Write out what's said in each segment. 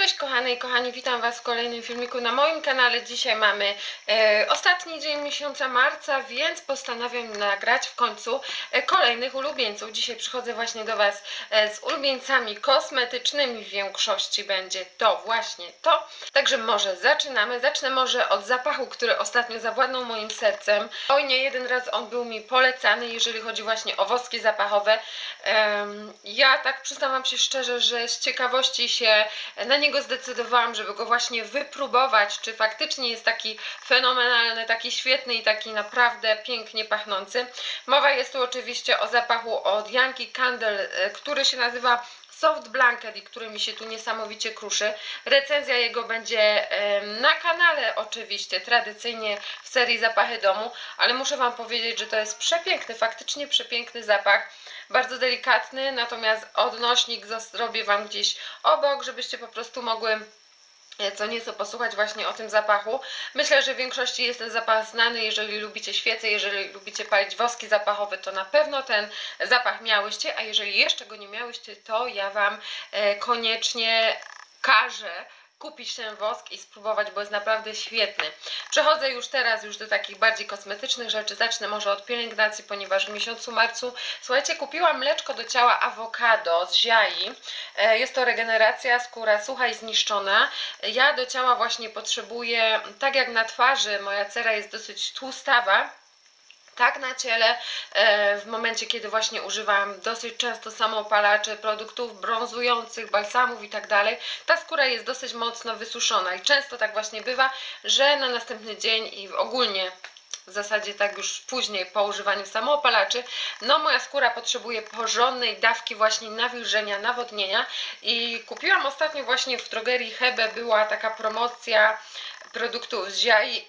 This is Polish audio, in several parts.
Cześć kochane i kochani, witam Was w kolejnym filmiku na moim kanale. Dzisiaj mamy ostatni dzień miesiąca marca, więc postanawiam nagrać w końcu kolejnych ulubieńców. Dzisiaj przychodzę właśnie do Was z ulubieńcami kosmetycznymi, w większości będzie to właśnie to. Także może zaczynamy. Zacznę może od zapachu, który ostatnio zawładnął moim sercem. Oj, nie jeden raz on był mi polecany, jeżeli chodzi właśnie o woski zapachowe. Ja tak przyznam się szczerze, że z ciekawości się na niego zdecydowałam, żeby go właśnie wypróbować, czy faktycznie jest taki fenomenalny, taki świetny i taki naprawdę pięknie pachnący. Mowa jest tu oczywiście o zapachu od Yankee Candle, który się nazywa Soft Blanket i który mi się tu niesamowicie kruszy. Recenzja jego będzie na kanale oczywiście, tradycyjnie w serii Zapachy domu, ale muszę Wam powiedzieć, że to jest przepiękny, faktycznie przepiękny zapach. Bardzo delikatny, natomiast odnośnik zrobię Wam gdzieś obok, żebyście po prostu mogły co nieco posłuchać właśnie o tym zapachu. Myślę, że w większości jest ten zapach znany. Jeżeli lubicie świece, jeżeli lubicie palić woski zapachowe, to na pewno ten zapach miałyście, a jeżeli jeszcze go nie miałyście, to ja Wam koniecznie każę kupić ten wosk i spróbować, bo jest naprawdę świetny. Przechodzę już teraz do takich bardziej kosmetycznych rzeczy. Zacznę może od pielęgnacji, ponieważ w miesiącu marcu, słuchajcie, kupiłam mleczko do ciała awokado z ziai. Jest to regeneracja, skóra sucha i zniszczona. Ja do ciała właśnie potrzebuję, tak jak na twarzy, moja cera jest dosyć tłustawa, tak na ciele, w momencie kiedy właśnie używam dosyć często samoopalaczy, produktów brązujących, balsamów i tak dalej, ta skóra jest dosyć mocno wysuszona i często tak właśnie bywa, że na następny dzień i ogólnie w zasadzie tak już później po używaniu samoopalaczy, no moja skóra potrzebuje porządnej dawki właśnie nawilżenia, nawodnienia i kupiłam ostatnio właśnie w drogerii Hebe, była taka promocja produktów z ziai.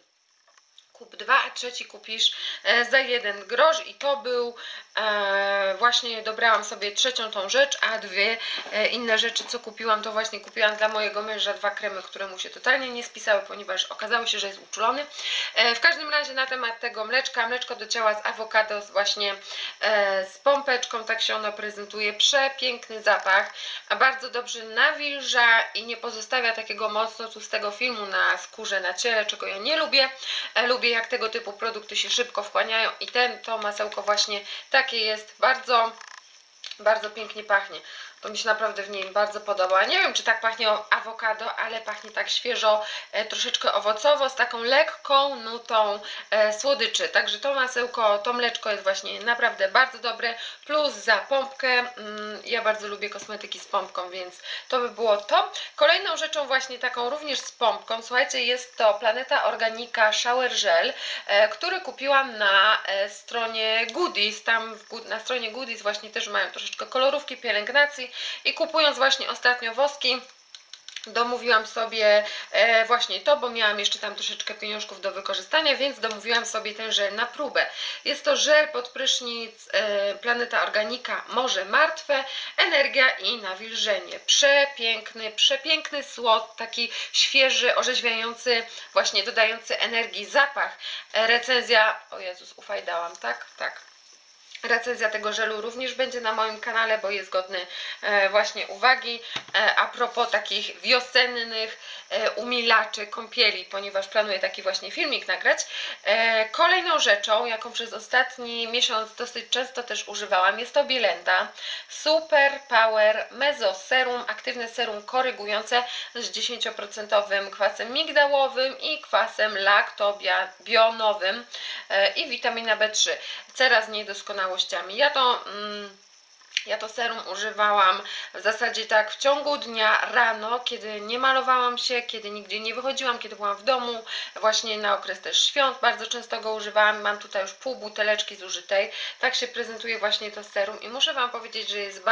Kup 2, a trzeci kupisz za 1 grosz i to był właśnie, dobrałam sobie trzecią tą rzecz, a dwie inne rzeczy co kupiłam, to właśnie kupiłam dla mojego męża 2 kremy, które mu się totalnie nie spisały, ponieważ okazało się, że jest uczulony. W każdym razie na temat tego mleczka, mleczko do ciała z awokado właśnie z pompeczką, tak się ono prezentuje, przepiękny zapach, a bardzo dobrze nawilża i nie pozostawia takiego mocno tłustego filmu na skórze, na ciele, czego ja nie lubię. Lubię, jak tego typu produkty się szybko wchłaniają i to masełko właśnie takie jest, bardzo pięknie pachnie. To mi się naprawdę w niej bardzo podoba. Nie wiem, czy tak pachnie awokado, ale pachnie tak świeżo, troszeczkę owocowo, z taką lekką nutą słodyczy. Także to masełko, to mleczko jest właśnie naprawdę bardzo dobre. Plus za pompkę, ja bardzo lubię kosmetyki z pompką, więc to by było to. Kolejną rzeczą właśnie taką również z pompką, słuchajcie, jest to Planeta Organica Shower Gel, który kupiłam na stronie Goodies. Tam na stronie Goodies właśnie też mają troszeczkę kolorówki, pielęgnacji. I kupując właśnie ostatnio woski, domówiłam sobie właśnie to, bo miałam jeszcze tam troszeczkę pieniążków do wykorzystania, więc domówiłam sobie ten żel na próbę. Jest to żel pod prysznic Planeta Organica Morze Martwe, energia i nawilżenie. Przepiękny słod, taki świeży, orzeźwiający, właśnie dodający energii zapach. Recenzja, o Jezus, ufajdałam, tak? Tak. Recenzja tego żelu również będzie na moim kanale, bo jest godny właśnie uwagi. A propos takich wiosennych umilaczy kąpieli, ponieważ planuję taki właśnie filmik nagrać. Kolejną rzeczą, jaką przez ostatni miesiąc dosyć często też używałam, jest to Bielenda Super Power Meso Serum, aktywne serum korygujące z 10% kwasem migdałowym i kwasem laktobionowym i witamina B3. Cera z niedoskonałościami. Ja to serum używałam w zasadzie tak w ciągu dnia rano, kiedy nie malowałam się, kiedy nigdzie nie wychodziłam, kiedy byłam w domu, właśnie na okres też świąt bardzo często go używałam. Mam tutaj już pół buteleczki zużytej. Tak się prezentuje właśnie to serum i muszę Wam powiedzieć, że jest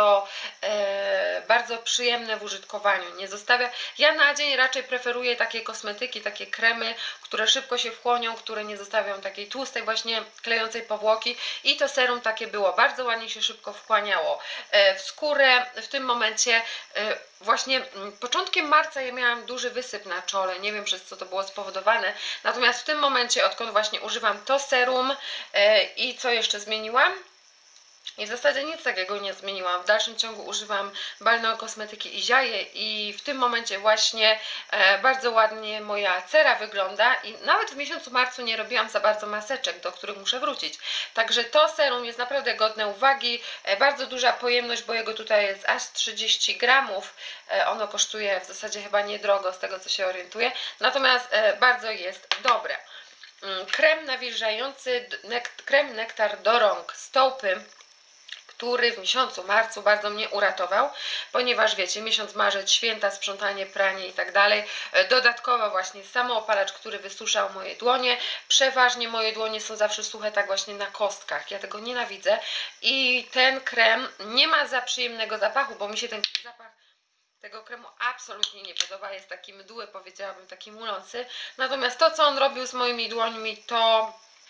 bardzo przyjemne w użytkowaniu. Nie zostawia. Ja na dzień raczej preferuję takie kosmetyki, takie kremy, które szybko się wchłonią, które nie zostawią takiej tłustej, właśnie klejącej powłoki i to serum takie było. Bardzo ładnie się szybko wchłania w skórę. W tym momencie właśnie początkiem marca ja miałam duży wysyp na czole, nie wiem przez co to było spowodowane, natomiast w tym momencie, odkąd właśnie używam to serum i co jeszcze zmieniłam? I w zasadzie nic takiego nie zmieniłam. W dalszym ciągu używam Balneokosmetyki Iziaje i w tym momencie właśnie bardzo ładnie moja cera wygląda i nawet w miesiącu marcu nie robiłam za bardzo maseczek, do których muszę wrócić. Także to serum jest naprawdę godne uwagi. Bardzo duża pojemność, bo jego tutaj jest aż 30 gramów. Ono kosztuje w zasadzie chyba niedrogo, z tego co się orientuję. Natomiast bardzo jest dobre. Krem nawilżający, krem nektar do rąk z Taupy, który w miesiącu marcu bardzo mnie uratował, ponieważ wiecie, miesiąc marzec, święta, sprzątanie, pranie i tak dalej. Dodatkowo właśnie samoopalacz, który wysuszał moje dłonie. Przeważnie moje dłonie są zawsze suche tak właśnie na kostkach. Ja tego nienawidzę. I ten krem nie ma za przyjemnego zapachu, bo mi się ten zapach tego kremu absolutnie nie podoba. Jest taki mdły, powiedziałabym, taki mulący. Natomiast to, co on robił z moimi dłońmi, to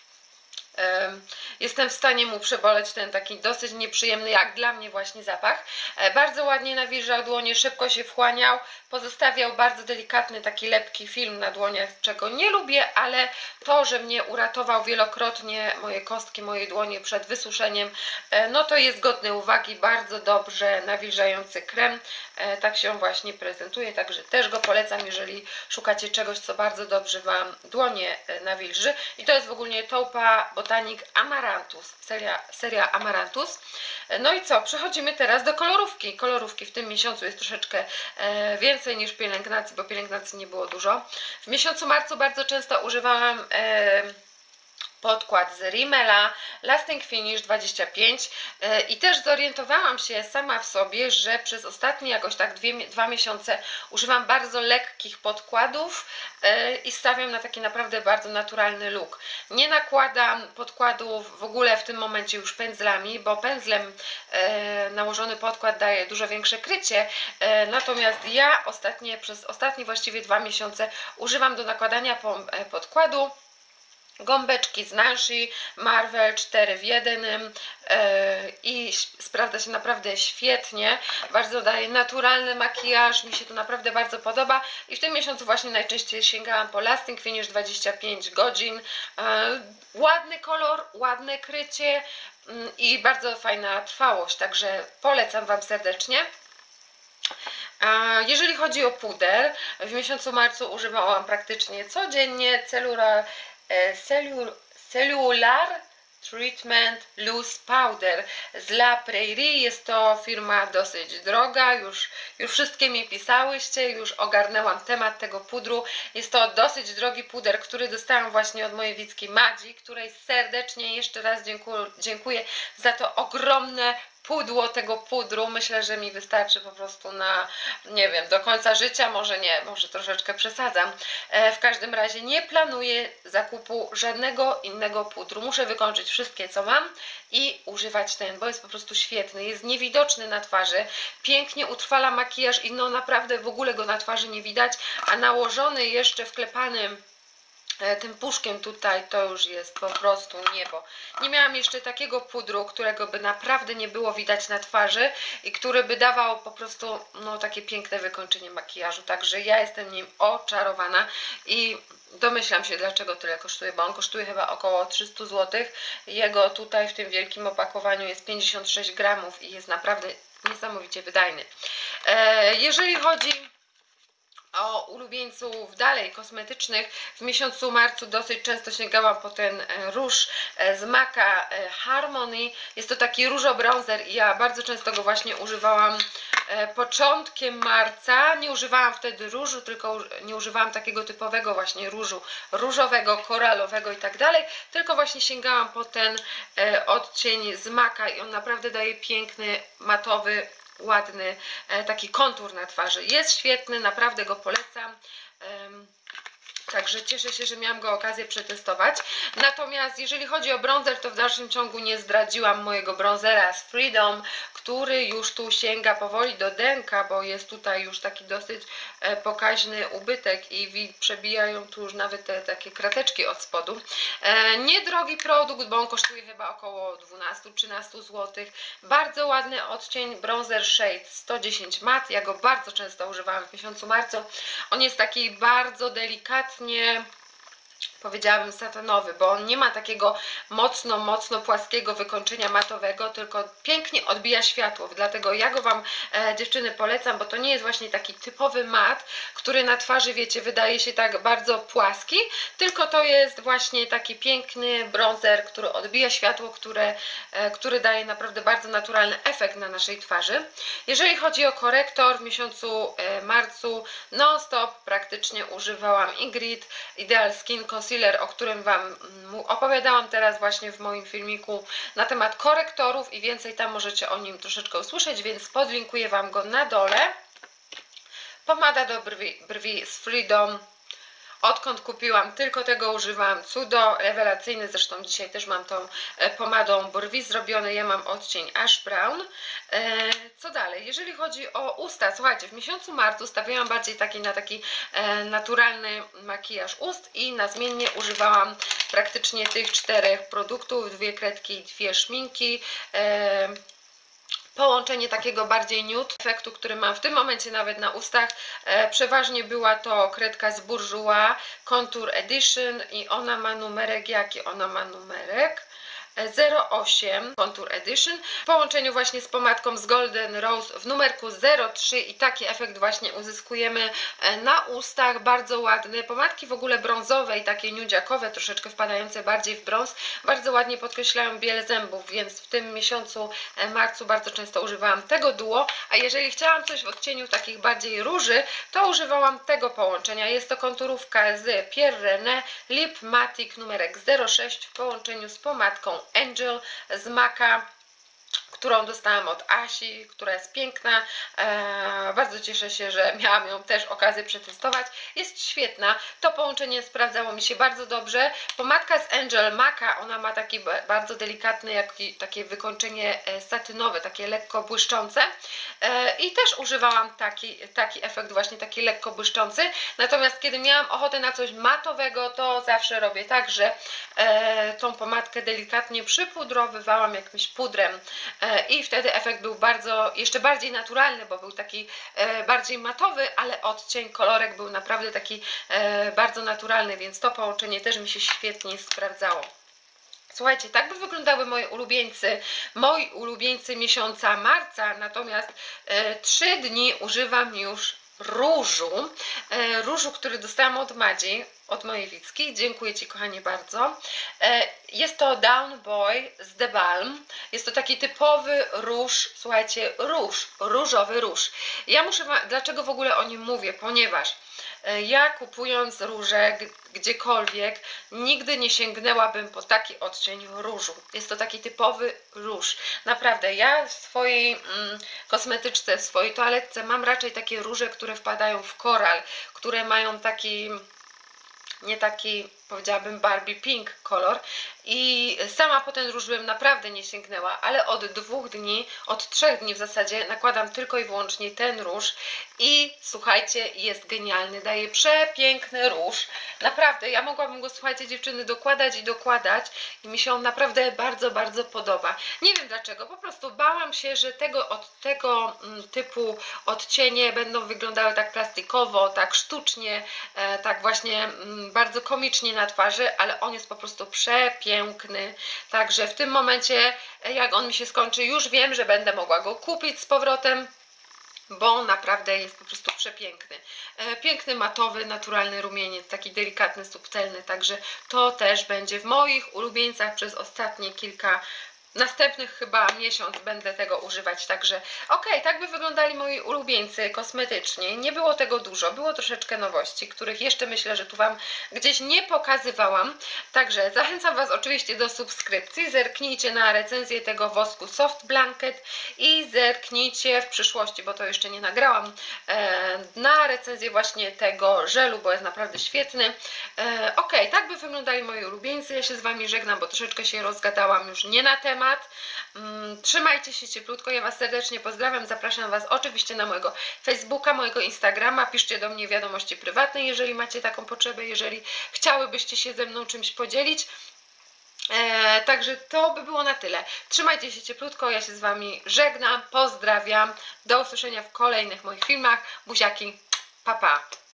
jestem w stanie mu przeboleć ten taki dosyć nieprzyjemny, jak dla mnie właśnie zapach. Bardzo ładnie nawilżał dłonie, szybko się wchłaniał, pozostawiał bardzo delikatny, taki lepki film na dłoniach, czego nie lubię, ale to, że mnie uratował wielokrotnie moje kostki, moje dłonie przed wysuszeniem, no to jest godny uwagi, bardzo dobrze nawilżający krem. Tak się on właśnie prezentuje, także też go polecam, jeżeli szukacie czegoś, co bardzo dobrze Wam dłonie nawilży. I to jest w ogóle Taupa Botanic Amaranthus, seria Amaranthus. No i co, przechodzimy teraz do kolorówki. Kolorówki w tym miesiącu jest troszeczkę więcej niż pielęgnacji, bo pielęgnacji nie było dużo. W miesiącu marcu bardzo często używałam podkład z Rimmela Lasting Finish 25 i też zorientowałam się sama w sobie, że przez ostatnie jakoś tak 2 miesiące używam bardzo lekkich podkładów i stawiam na taki naprawdę bardzo naturalny look. Nie nakładam podkładów w ogóle w tym momencie już pędzlami, bo pędzlem nałożony podkład daje dużo większe krycie, natomiast ja przez ostatnie właściwie 2 miesiące używam do nakładania podkładu gąbeczki z Nancy Marvel 4 w 1 i sprawdza się naprawdę świetnie, bardzo daje naturalny makijaż, mi się to naprawdę bardzo podoba i w tym miesiącu właśnie najczęściej sięgałam po Lasting Finish 25 godzin, ładny kolor, ładne krycie i bardzo fajna trwałość, także polecam Wam serdecznie. Jeżeli chodzi o puder, w miesiącu marcu używałam praktycznie codziennie Cellular Treatment Loose Powder z La Prairie. Jest to firma dosyć droga, już wszystkie mi pisałyście, już ogarnęłam temat tego pudru. Jest to dosyć drogi puder, który dostałam właśnie od mojej widzki Madzi, której serdecznie jeszcze raz dziękuję za to ogromne pudło tego pudru. Myślę, że mi wystarczy po prostu na, nie wiem, do końca życia, może nie, może troszeczkę przesadzam. W każdym razie nie planuję zakupu żadnego innego pudru. Muszę wykończyć wszystkie, co mam i używać ten, bo jest po prostu świetny. Jest niewidoczny na twarzy, pięknie utrwala makijaż i no naprawdę w ogóle go na twarzy nie widać, a nałożony jeszcze wklepanym tym puszkiem tutaj to już jest po prostu niebo. Nie miałam jeszcze takiego pudru, którego by naprawdę nie było widać na twarzy i który by dawał po prostu no takie piękne wykończenie makijażu, także ja jestem nim oczarowana i domyślam się, dlaczego tyle kosztuje, bo on kosztuje chyba około 300 zł. Jego tutaj w tym wielkim opakowaniu jest 56 gramów i jest naprawdę niesamowicie wydajny. Jeżeli chodzi o ulubieńców dalej kosmetycznych, w miesiącu marcu dosyć często sięgałam po ten róż z MAC'a Harmony. Jest to taki różobronzer i ja bardzo często go właśnie używałam początkiem marca. Nie używałam wtedy różu, tylko nie używałam takiego typowego właśnie różu różowego, koralowego i tak dalej, tylko właśnie sięgałam po ten odcień z MAC'a i on naprawdę daje piękny, matowy, ładny taki kontur na twarzy. Jest świetny, naprawdę go polecam. Także cieszę się, że miałam go okazję przetestować. Natomiast jeżeli chodzi o bronzer, to w dalszym ciągu nie zdradziłam mojego bronzera z Freedom, który już tu sięga powoli do denka, bo jest tutaj już taki dosyć pokaźny ubytek i przebijają tu już nawet te takie krateczki od spodu. Niedrogi produkt, bo on kosztuje chyba około 12-13 zł. Bardzo ładny odcień Bronzer Shade 110 Matte. Ja go bardzo często używałam w miesiącu marcu. On jest taki bardzo delikatnie powiedziałabym satanowy, bo on nie ma takiego mocno płaskiego wykończenia matowego, tylko pięknie odbija światło, dlatego ja go Wam dziewczyny polecam, bo to nie jest właśnie taki typowy mat, który na twarzy, wiecie, wydaje się tak bardzo płaski, tylko to jest właśnie taki piękny bronzer, który odbija światło, który daje naprawdę bardzo naturalny efekt na naszej twarzy. Jeżeli chodzi o korektor, w miesiącu marcu non stop praktycznie używałam Ingrid Ideal Skin Concealer, o którym Wam opowiadałam teraz właśnie w moim filmiku na temat korektorów i więcej tam możecie o nim troszeczkę usłyszeć, więc podlinkuję Wam go na dole. Pomada do brwi z Freedom. Odkąd kupiłam, tylko tego używam. Cudo, rewelacyjny, zresztą dzisiaj też mam tą pomadą brwi zrobione. Ja mam odcień Ash Brown. Co dalej? Jeżeli chodzi o usta, słuchajcie, w miesiącu marcu stawiałam bardziej na taki naturalny makijaż ust i nazmiennie używałam praktycznie tych 4 produktów, 2 kredki, 2 szminki. Połączenie takiego bardziej nude efektu, który mam w tym momencie nawet na ustach. Przeważnie była to kredka z Bourjois Contour Edition i ona ma numerek, jaki ona ma numerek? 08 Contour Edition w połączeniu właśnie z pomadką z Golden Rose w numerku 03 i taki efekt właśnie uzyskujemy na ustach, bardzo ładny. Pomadki w ogóle brązowe i takie nudziakowe, troszeczkę wpadające bardziej w brąz, bardzo ładnie podkreślają biel zębów, więc w tym miesiącu marcu bardzo często używałam tego duo, a jeżeli chciałam coś w odcieniu takich bardziej róży, to używałam tego połączenia. Jest to konturówka z Pierre René Lip Matic numerek 06 w połączeniu z pomadką Angel z Maka, którą dostałam od Asi, która jest piękna. Bardzo cieszę się, że miałam ją też okazję przetestować. Jest świetna. To połączenie sprawdzało mi się bardzo dobrze. Pomadka z Angel Maka, ona ma taki bardzo delikatny, takie wykończenie satynowe, takie lekko błyszczące. I też używałam taki efekt właśnie, taki lekko błyszczący. Natomiast kiedy miałam ochotę na coś matowego, to zawsze robię tak, że tą pomadkę delikatnie przypudrowywałam jakimś pudrem i wtedy efekt był jeszcze bardziej naturalny, bo był taki bardziej matowy, ale odcień, kolorek był naprawdę taki bardzo naturalny, więc to połączenie też mi się świetnie sprawdzało. Słuchajcie, tak by wyglądały moi ulubieńcy miesiąca marca, natomiast 3 dni używam już różu, który dostałam od Madzi, od mojej Wicki. Dziękuję Ci, kochanie, bardzo. Jest to Down Boy z The Balm. Jest to taki typowy róż, słuchajcie, różowy róż. Ja muszę Wam, dlaczego w ogóle o nim mówię? Ponieważ ja kupując róże gdziekolwiek, nigdy nie sięgnęłabym po taki odcień różu. Jest to taki typowy róż. Naprawdę, ja w swojej kosmetyczce, w swojej toaletce mam raczej takie róże, które wpadają w koral, które mają taki, nie taki, powiedziałabym, Barbie Pink kolor i sama po ten róż bym naprawdę nie sięgnęła, ale od 2 dni, od 3 dni w zasadzie nakładam tylko i wyłącznie ten róż i słuchajcie, jest genialny, daje przepiękny róż, naprawdę, ja mogłabym go, słuchajcie, dziewczyny, dokładać i mi się on naprawdę bardzo podoba. Nie wiem dlaczego, po prostu bałam się, że tego typu odcienie będą wyglądały tak plastikowo, tak sztucznie, tak właśnie bardzo komicznie na twarzy, ale on jest po prostu przepiękny. Także w tym momencie, jak on mi się skończy, już wiem, że będę mogła go kupić z powrotem, bo naprawdę jest po prostu przepiękny. Piękny, matowy, naturalny rumieniec, taki delikatny, subtelny, także to też będzie w moich ulubieńcach przez ostatnie następnych chyba miesiąc będę tego używać, także okej, tak by wyglądali moi ulubieńcy kosmetycznie. Nie było tego dużo, było troszeczkę nowości, których jeszcze myślę, że tu Wam gdzieś nie pokazywałam, także zachęcam Was oczywiście do subskrypcji, zerknijcie na recenzję tego wosku Soft Blanket i zerknijcie w przyszłości, bo to jeszcze nie nagrałam, na recenzję właśnie tego żelu, bo jest naprawdę świetny. Okej, tak by wyglądali moi ulubieńcy, ja się z Wami żegnam, bo troszeczkę się rozgadałam już nie na temat. Trzymajcie się cieplutko, ja Was serdecznie pozdrawiam, zapraszam Was oczywiście na mojego Facebooka, mojego Instagrama, piszcie do mnie wiadomości prywatne, jeżeli macie taką potrzebę, jeżeli chciałybyście się ze mną czymś podzielić. Także to by było na tyle. Trzymajcie się cieplutko, ja się z Wami żegnam, pozdrawiam, do usłyszenia w kolejnych moich filmach, buziaki, pa pa!